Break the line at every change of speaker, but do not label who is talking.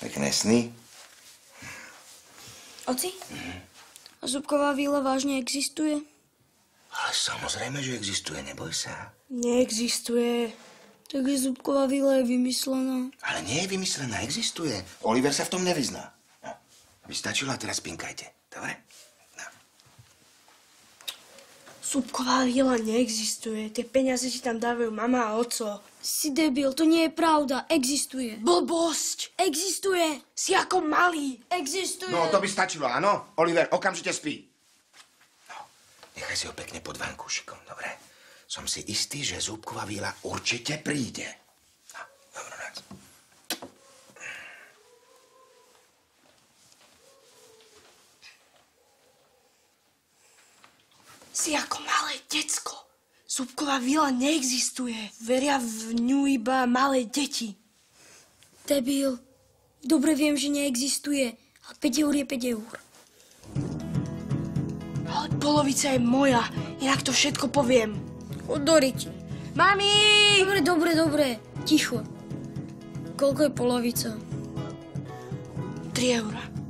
Pekné sny.
Oci? A Zubková víla vážne existuje?
Ale samozrejme, že existuje, neboj sa.
Neexistuje. Takže Zubková víla je vymyslená.
Ale nie je vymyslená, existuje. Oliver sa v tom nevyzná. No, by stačilo a teraz pinkajte. Dobre? No.
Zubková víla neexistuje. Tie peniaze ti tam dávajú mama a oco. Si debil, to nie je pravda. Existuje. Blbosť. Existuje. Si ako malý. Existuje.
No, to by stačilo, áno? Oliver, okamžite spí. No, nechaj si ho pekne pod vankúšikom, dobre? Som si istý, že Zúbková víla určite príde. No, dobrú noc.
Si ako malé decko. Zubková víla neexistuje. Veria v ňu iba malé deti. Debil. Dobre viem, že neexistuje. A 5 eur je 5 eur. Ale polovica je moja. Inak to všetko poviem. Odoriť. Mami! Dobre. Ticho. Koľko je polovica? 3 eurá.